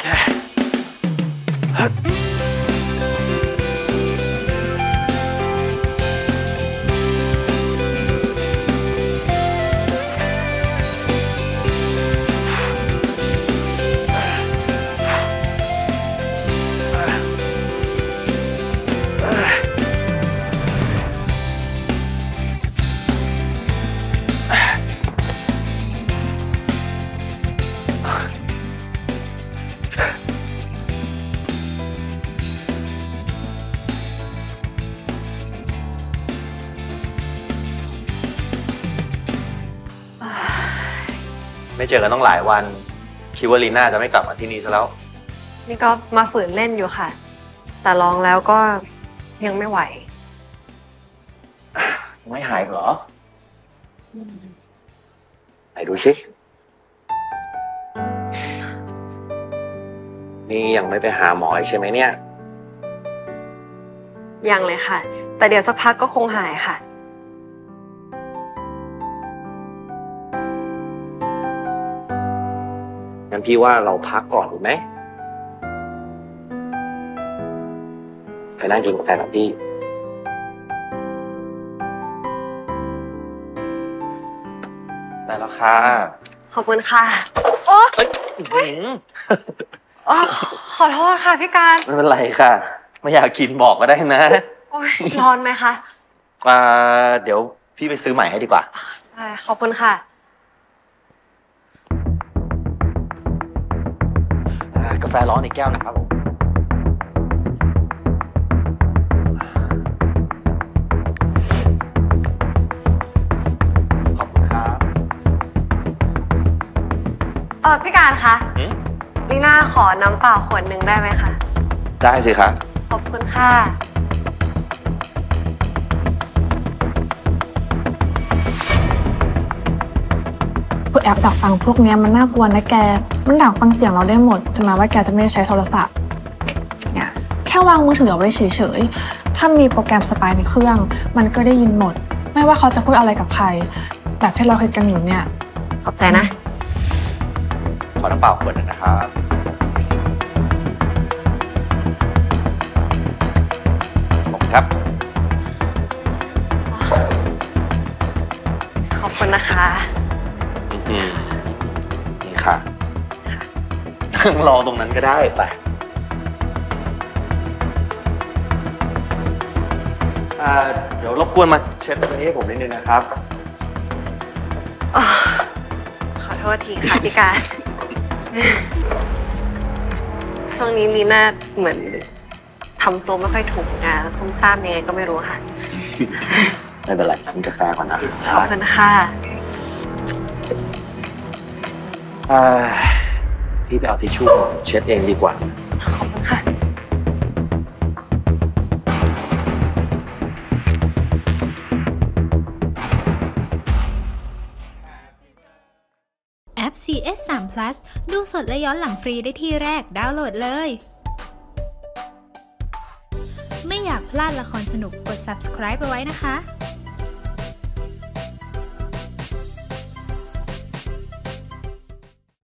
ไม่เจอกันต้องหลายวันคิดว่าลีน่าจะไม่กลับมาที่นี่ซะแล้วนี่ก็มาฝืนเล่นอยู่ค่ะแต่ลองแล้วก็ยังไม่ไหวไม่หายเหรอไหนดูสินี่ยังไม่ไปหาหมอใช่ไหมเนี่ยยังเลยค่ะแต่เดี๋ยวสักพักก็คงหายค่ะงั้นพี่ว่าเราพักก่อนดีไหมไปนั่งกินกาแฟกับพี่ได้แล้วค่ะขอบคุณค่ะโอ๊ยขอโทษค่ะพี่การไม่เป็นไรค่ะไม่อยากกินบอกก็ได้นะโอ๊ยร้อนไหมคะเดี๋ยวพี่ไปซื้อใหม่ให้ดีกว่าขอบคุณค่ะกาแฟร้อนอีกแก้วนะครับผมขอบคุณครับพี่การคะลีน่าขอน้ำเปล่าขวดหนึ่งได้ไหมคะได้สิครับขอบคุณค่ะแอปดักฟังพวกนี้มันน่ากลัวนะแกมันดักฟังเสียงเราได้หมดถึงแม้ว่าแกจะไม่ใช้โทรศัพท์เนี่ยแค่วางมือถือเอาไว้เฉยๆถ้ามีโปรแกรมสปายในเครื่องมันก็ได้ยินหมดไม่ว่าเขาจะพูดอะไรกับใครแบบที่เราเคยกันอยู่เนี่ยขอบใจนะขอน้ำเปล่าขวดหนึ่งนะครับขอบคุณครับขอบคุณนะคะนี่ค่ะรอตรงนั้นก็ได้ไปเดี๋ยวรบกวนมาเช็ดตรงนี้ให้ผมนิดนึงนะครับขอโทษทีค่ะพี่การช่วงนี้ลีน่าเหมือนทำตัวไม่ค่อยถูกนะซุ่มซ่ามยังไงก็ไม่รู้ค่ะไม่เป็นไรกินกาแฟก่อนนะขอบคุณค่ะพี่ไปเอาทิชชู่เช็ดเองดีกว่าขอบคุณค่ะแอป CS3 Plus ดูสดและย้อนหลังฟรีได้ที่แรกดาวน์โหลดเลยไม่อยากพลาดละครสนุกกด Subscribe ไปไว้นะคะ